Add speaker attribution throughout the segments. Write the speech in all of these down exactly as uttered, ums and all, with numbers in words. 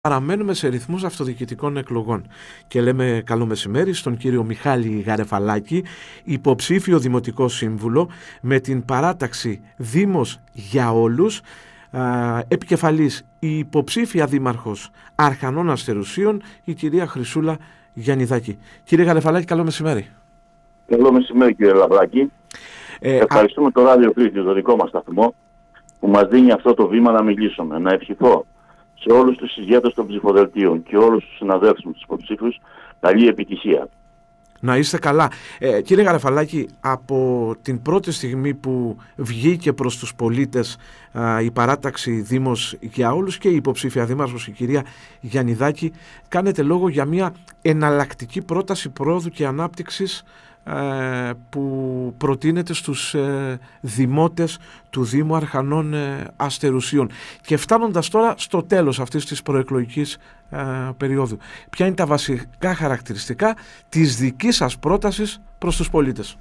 Speaker 1: Παραμένουμε σε ρυθμούς αυτοδιοικητικών εκλογών και λέμε καλό μεσημέρι στον κύριο Μιχάλη Γαρεφαλάκη, υποψήφιο Δημοτικό Σύμβουλο με την παράταξη Δήμος για Όλους, επικεφαλής η υποψήφια Δήμαρχος Αρχανών Αστερουσίων, η κυρία Χρυσούλα Γιαννιδάκη. Κύριε Γαρεφαλάκη, καλό μεσημέρι.
Speaker 2: Καλό μεσημέρι, κύριε Λαμπράκη. Ε, Ευχαριστούμε α... το Ράδιο Κρήτη, το δικό μας σταθμό, που μας δίνει αυτό το βήμα να μιλήσουμε. Να ευχηθώ σε όλους τους ηγέτες των ψηφοδελτίων και όλους τους συναδέλφους μου, τους υποψήφιους, καλή επιτυχία.
Speaker 1: Να είστε καλά. Ε, κύριε Γαρεφαλάκη, από την πρώτη στιγμή που βγήκε προς τους πολίτες α, η παράταξη Δήμος για Όλους και η υποψήφια Δήμαρχος, η κυρία Γιαννιδάκη, κάνετε λόγο για μια εναλλακτική πρόταση πρόοδου και ανάπτυξης ε, που προτείνεται στους ε, δημότες του Δήμου Αρχανών ε, Αστερουσίων. Και φτάνοντας τώρα στο τέλος αυτής της προεκλογικής ε, περίοδου, ποια είναι τα βασικά χαρακτηριστικά της δικής σας πρότασης προς τους πολίτες?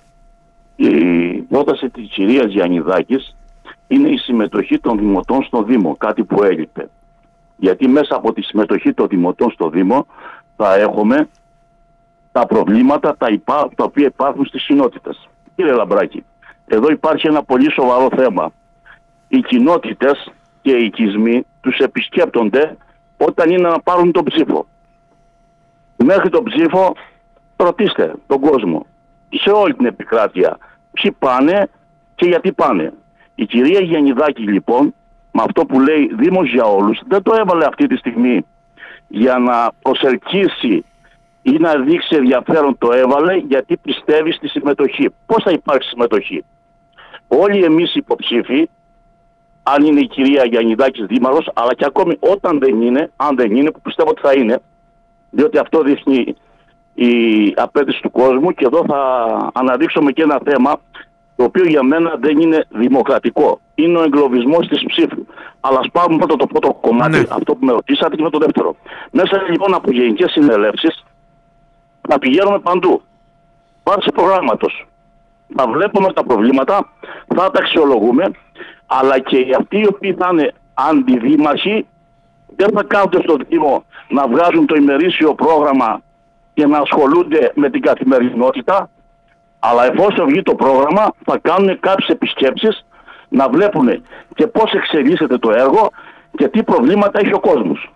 Speaker 2: Η πρόταση της κυρίας Γιαννιδάκης είναι η συμμετοχή των δημοτών στο Δήμο, κάτι που έλειπε. Γιατί μέσα από τη συμμετοχή των δημοτών στο Δήμο θα έχουμε τα προβλήματα τα, υπά, τα οποία υπάρχουν στις κοινότητες. Κύριε Λαμπράκη, εδώ υπάρχει ένα πολύ σοβαρό θέμα. Οι κοινότητες και οι οικισμοί τους επισκέπτονται όταν είναι να πάρουν τον ψήφο. Μέχρι τον ψήφο ρωτήστε τον κόσμο σε όλη την επικράτεια ποιοι πάνε και γιατί πάνε. Η κυρία Γιαννιδάκη λοιπόν, με αυτό που λέει Δήμος για Όλους, δεν το έβαλε αυτή τη στιγμή για να προσελκύσει ή να δείξει ενδιαφέρον, το έβαλε γιατί πιστεύει στη συμμετοχή. Πώς θα υπάρξει συμμετοχή? Όλοι εμείς υποψήφοι, αν είναι η κυρία Γιαννιδάκης Δήμαρχος, αλλά και ακόμη όταν δεν είναι, αν δεν είναι, που πιστεύω ότι θα είναι, διότι αυτό δείχνει η απέτηση του κόσμου, και εδώ θα αναδείξουμε και ένα θέμα το οποίο για μένα δεν είναι δημοκρατικό. Είναι ο εγκλωβισμός της ψήφου. Αλλά ας πάμε πρώτα το πρώτο κομμάτι, ναι. αυτό που με ρωτήσατε, και με το δεύτερο. Μέσα λοιπόν από γενικές συνελεύσεις να πηγαίνουμε παντού. Βάσει προγράμματος. Να βλέπουμε τα προβλήματα, θα τα αξιολογούμε, αλλά και αυτοί οι οποίοι θα είναι αντιδήμαρχοι δεν θα κάθονται στο Δήμο να βγάζουν το ημερήσιο πρόγραμμα και να ασχολούνται με την καθημερινότητα, αλλά εφόσον βγει το πρόγραμμα θα κάνουν κάποιες επισκέψεις να βλέπουν και πώς εξελίσσεται το έργο και τι προβλήματα έχει ο κόσμος.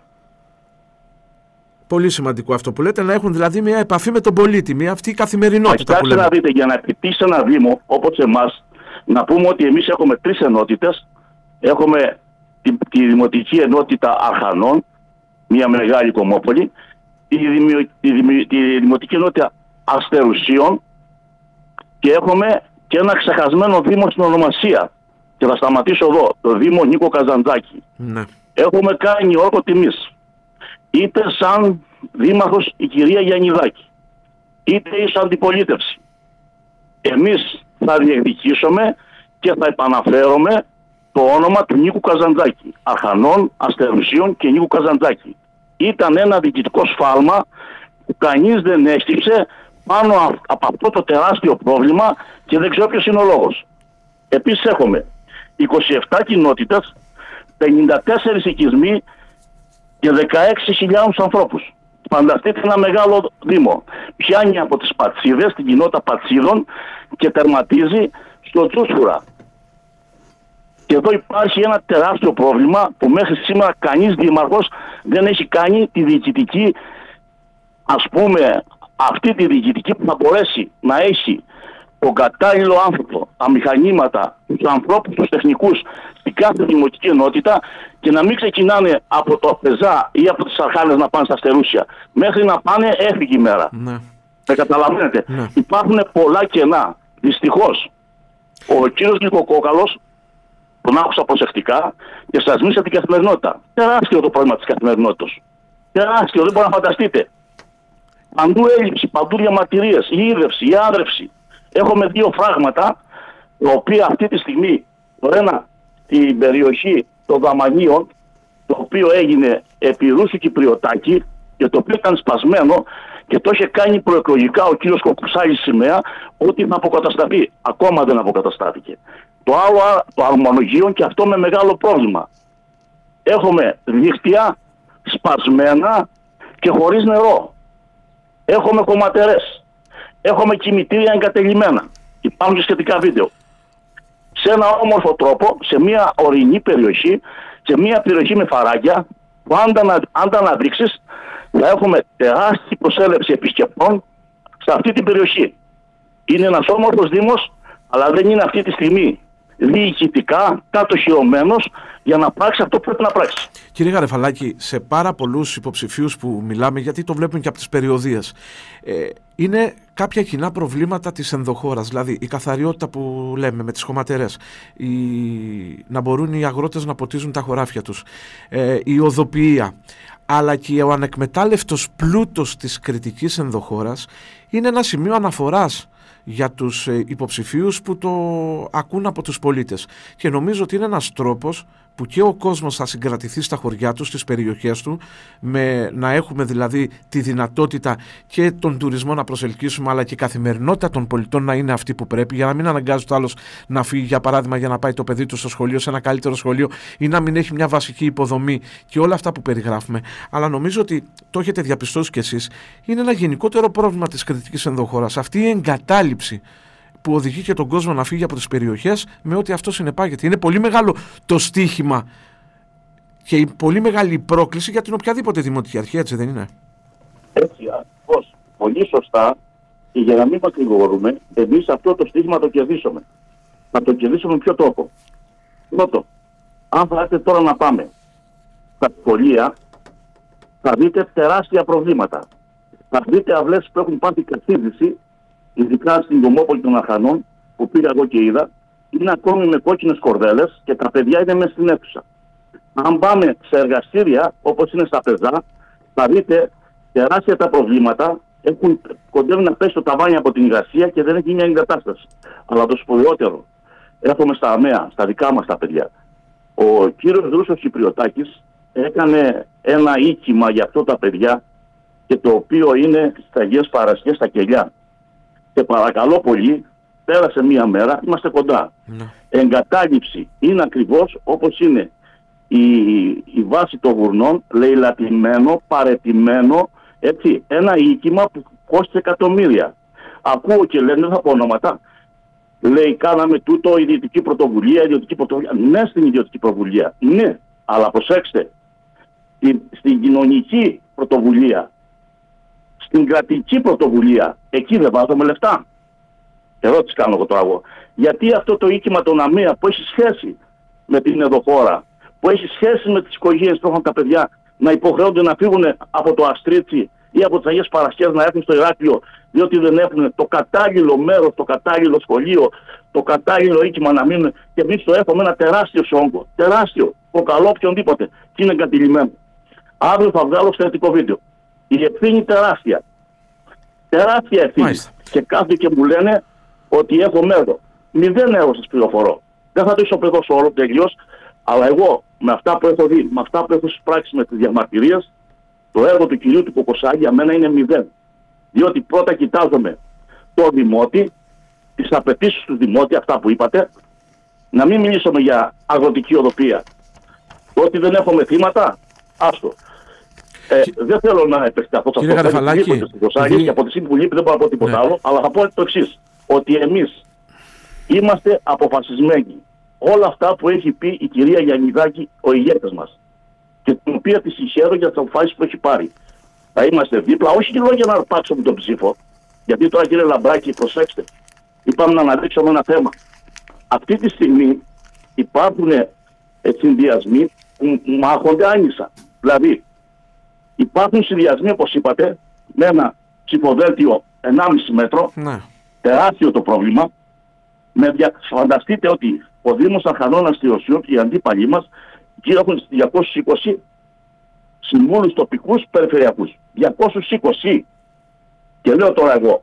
Speaker 1: Πολύ σημαντικό αυτό που λέτε, να έχουν δηλαδή μια επαφή με τον πολίτη, μια αυτή η καθημερινότητα που λέμε.
Speaker 2: Να δείτε, για να επιτύχει ένα Δήμο όπως εμάς, να πούμε ότι εμείς έχουμε τρεις ενότητες. Έχουμε τη, τη Δημοτική Ενότητα Αρχανών, μια μεγάλη κομμόπολη, τη, δημιο, τη, δημι, τη Δημοτική Ενότητα Αστερουσίων, και έχουμε και ένα ξεχασμένο Δήμο στην ονομασία. Και θα σταματήσω εδώ, το Δήμο Νίκο Καζαντζάκη.
Speaker 1: Ναι. Έχουμε
Speaker 2: κάνει όρκο τιμής. Είτε σαν δήμαρχος η κυρία Γιαννιδάκη, είτε σαν αντιπολίτευση. Εμείς θα διεκδικήσουμε και θα επαναφέρουμε το όνομα του Νίκου Καζαντζάκη. Αρχανών Αστερουσίων και Νίκου Καζαντζάκη. Ήταν ένα διοικητικό σφάλμα που κανείς δεν έστυψε πάνω από αυτό το τεράστιο πρόβλημα και δεν ξέρω ποιος είναι ο λόγος. Επίσης έχουμε είκοσι επτά κοινότητες, πενήντα τέσσερις οικισμοί και δεκαέξι χιλιάδες ανθρώπους. Φανταστείτε ένα μεγάλο Δήμο. Πιάνει από τις Πατσίδες, την κοινότητα Πατσίδων, και τερματίζει στο Τσούσχουρα. Και εδώ υπάρχει ένα τεράστιο πρόβλημα που μέχρι σήμερα κανείς δήμαρχος δεν έχει κάνει τη διοικητική, ας πούμε, αυτή τη διοικητική που θα μπορέσει να έχει τον κατάλληλο άνθρωπο, τα μηχανήματα, τους ανθρώπους, τους τεχνικούς στην κάθε δημοτική ενότητα, και να μην ξεκινάνε από το Πεζά ή από τις Αρχάνες να πάνε στα Αστερούσια. Μέχρι να πάνε έφυγε η μέρα. Ναι. Με καταλαβαίνετε. Ναι. Υπάρχουν πολλά κενά. Δυστυχώς, ο κύριος Νικοκόκαλος, τον άκουσα προσεκτικά και σας μίλησα την καθημερινότητα. Τεράστιο το πρόβλημα της καθημερινότητας. Τεράστιο, δεν μπορεί να φανταστείτε. Παντού έλλειψη, παντού διαμαρτυρίες, η ίδρυυση, η άνδρευση. Έχουμε δύο φράγματα, τα οποία αυτή τη στιγμή, το ένα στην περιοχή των Δαμανίων, το οποίο έγινε επί Ρούσου Κυπριωτάκη και το οποίο ήταν σπασμένο και το είχε κάνει προεκλογικά ο κύριος Κοκουσάλης σημαία ότι θα αποκατασταθεί. Ακόμα δεν αποκαταστάθηκε. Το άλλο, το Αρμονογείο, και αυτό με μεγάλο πρόβλημα. Έχουμε δίκτυα σπασμένα και χωρίς νερό. Έχουμε κομματερές. Έχουμε κημητήρια εγκατελειμμένα. Υπάρχουν και σχετικά βίντεο. Σε ένα όμορφο τρόπο, σε μια ορεινή περιοχή, σε μια περιοχή με φαράγγια, που αν τα, αν τα αναδείξεις, θα έχουμε τεράστια προσέλευση επισκεπτών σε αυτή την περιοχή. Είναι ένας όμορφος δήμος, αλλά δεν είναι αυτή τη στιγμή διοικητικά κατοχυρωμένος για να πράξει αυτό που πρέπει να πράξει.
Speaker 1: Κύριε Γαρεφαλάκη, σε πάρα πολλούς υποψηφίους που μιλάμε, γιατί το βλέπουμε και από τις περιοδίες, ε, είναι κάποια κοινά προβλήματα της ενδοχώρας. Δηλαδή η καθαριότητα που λέμε με τις χωματερές, η... να μπορούν οι αγρότες να ποτίζουν τα χωράφια τους, ε, η οδοποιία, αλλά και ο ανεκμετάλλευτος πλούτος της κρητικής ενδοχώρας είναι ένα σημείο αναφοράς για τους υποψηφίους που το ακούν από τους πολίτες. Και νομίζω ότι είναι ένας τρόπος που και ο κόσμος θα συγκρατηθεί στα χωριά του, στις περιοχές του, με να έχουμε δηλαδή τη δυνατότητα και τον τουρισμό να προσελκύσουμε, αλλά και η καθημερινότητα των πολιτών να είναι αυτή που πρέπει, για να μην αναγκάζει το άλλος να φύγει, για παράδειγμα, για να πάει το παιδί του στο σχολείο, σε ένα καλύτερο σχολείο, ή να μην έχει μια βασική υποδομή και όλα αυτά που περιγράφουμε. Αλλά νομίζω ότι το έχετε διαπιστώσει κι εσείς, είναι ένα γενικότερο πρόβλημα της κρητικής ενδοχώρας. Αυτή η εγκατάλειψη που οδηγεί και τον κόσμο να φύγει από τις περιοχές με ό,τι αυτό συνεπάγεται. Είναι πολύ μεγάλο το στίχημα και η πολύ μεγάλη πρόκληση για την οποιαδήποτε δημοτική αρχή, έτσι δεν είναι?
Speaker 2: Έτσι, ακριβώς. Πολύ σωστά, και για να μην μακρηγορούμε, εμείς αυτό το στίχημα το κερδίσουμε. Θα το κερδίσουμε με ποιο τρόπο? Πρώτο, αν θα έρθετε τώρα να πάμε στα σχολεία, θα δείτε τεράστια προβλήματα. Θα δείτε αυλές που έχουν πάθει καθίδρυση, ειδικά στην Κομόπολη των Αχανών, που πήγα εγώ και είδα, είναι ακόμη με κόκκινες κορδέλες και τα παιδιά είναι μέσα στην αίθουσα. Αν πάμε σε εργαστήρια, όπως είναι στα Πεζά, θα δείτε τεράστια τα προβλήματα, έχουν κοντεύει να πέσει το ταβάνι από την υγρασία και δεν έχει μια εγκατάσταση. Αλλά το σπουδαιότερο, έρχομαι στα ΑΜΕΑ, στα δικά μας τα παιδιά. Ο κύριος Δρούσος Κυπριωτάκης έκανε ένα οίκημα για αυτό τα παιδιά, και το οποίο είναι στα Αγίες Παρασκευές στα Κελιά. Και παρακαλώ πολύ, πέρασε μία μέρα, είμαστε κοντά. Ναι. Εγκατάλειψη είναι ακριβώς όπως είναι η, η βάση των γουρνών, λαιλατημένο, παρετημένο, έτσι, ένα οίκημα που κόστησε εκατομμύρια. Ακούω και λένε, δεν θα πω ονόματα, λέει κάναμε τούτο ιδιωτική πρωτοβουλία, ιδιωτική πρωτοβουλία. Ναι, στην ιδιωτική πρωτοβουλία, ναι, αλλά προσέξτε, στην, στην κοινωνική πρωτοβουλία, στην κρατική πρωτοβουλία, εκεί δεν βάζουμε λεφτά. Ερώτηση κάνω εγώ τώρα εγώ. Γιατί αυτό το οίκημα των ΑΜΕΑ που έχει σχέση με την ενδοχώρα, που έχει σχέση με τις οικογένειες που έχουν τα παιδιά να υποχρεώνται να φύγουν από το Αστρίτσι ή από τις Αγίες Παρασκευές να έρθουν στο Ηράκλειο, διότι δεν έχουν το κατάλληλο μέρος, το κατάλληλο σχολείο, το κατάλληλο οίκημα να μείνουν, και εμείς το έχουμε ένα τεράστιο όγκο. Τεράστιο. Προκαλώ οποιονδήποτε. Και είναι εγκατηλημμένο. Αύριο θα βγάλω θετικό βίντεο. Η ευθύνη τεράστια. Τεράστια ευθύνη. Μάλιστα. Και κάθονται και μου λένε ότι έχω μέρο. Μηδέν έργο σας πληροφορώ. Δεν θα το ισοπεδώσω όλο τελείως, αλλά εγώ με αυτά που έχω δει, με αυτά που έχω πράξει με τις διαμαρτυρίες, το έργο του κυρίου του Κοκοσάλη για μένα είναι μηδέν. Διότι πρώτα κοιτάζομαι το δημότη, τις απαιτήσεις του δημότη, αυτά που είπατε, να μην μιλήσουμε για αγροτική οδοπία. Ότι δεν έχουμε θύματα, άστο. Ε, και... Δεν θέλω να επεκταθώ σε αυτό.
Speaker 1: Γαρεφαλάκη,
Speaker 2: επειδή... και από τη στιγμή που λείπει δεν μπορώ να πω τίποτα ναι. άλλο, αλλά θα πω το εξής. Ότι εμείς είμαστε αποφασισμένοι. Όλα αυτά που έχει πει η κυρία Γιαννιδάκη, ο ηγέτης μας, και την οποία τη συγχαίρω για τις αποφάσεις που έχει πάρει. Θα είμαστε δίπλα, όχι και λόγια να αρπάξουμε τον ψήφο, γιατί τώρα κύριε Λαμπράκη, προσέξτε, είπαμε να αναδείξουμε ένα θέμα. Αυτή τη στιγμή υπάρχουν συνδυασμοί που μάχονται άνισα. Δηλαδή, υπάρχουν συνδυασμοί, όπως είπατε, με ένα ψηφοδέλτιο ενάμιση μέτρο, ναι. τεράστιο το πρόβλημα. Με δια... Φανταστείτε ότι ο Δήμος Αχανών Αστιωσιών, οι αντίπαλοι μας, εκεί έχουν διακόσιους είκοσι συμβούλους τοπικούς περιφερειακούς. διακόσιους είκοσι. Και λέω τώρα εγώ,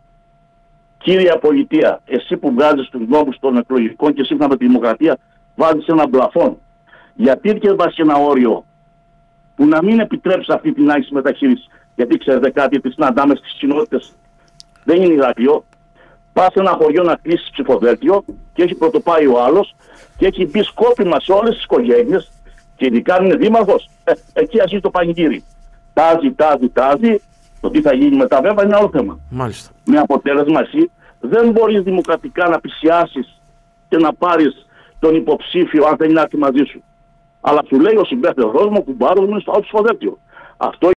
Speaker 2: κύρια πολιτεία, εσύ που βγάζεις τους νόμους των εκλογικών και σύμφωνα με τη δημοκρατία βάζεις ένα πλαφόν, γιατί και βάζεις ένα όριο που να μην επιτρέψει αυτή την άκρηση μεταχείριση? Γιατί ξέρετε κάτι, τι συναντάμε στις κοινότητες, δεν είναι Ηράκλειο. Πας σε ένα χωριό να κλείσεις ψηφοδέλτιο και έχει πρωτοπάει ο άλλος και έχει μπει σκόπιμα σε όλες τις οικογένειες, και ειδικά αν είναι δήμαρχος, ε, εκεί αρχίζει το πανηγύρι. τάζει, τάζει, τάζει. Το τι θα γίνει μετά βέβαια είναι άλλο θέμα.
Speaker 1: Μάλιστα.
Speaker 2: Με αποτέλεσμα εσύ δεν μπορείς δημοκρατικά να πλησιάσεις και να πάρεις τον υποψήφιο αν δεν είναι άκρη μαζί σου. Αλλά σου λέει ο συμπαίχτης μου, κουμπάρος μου είναι στο άλλο ψηφοδέλτιο. Αυτό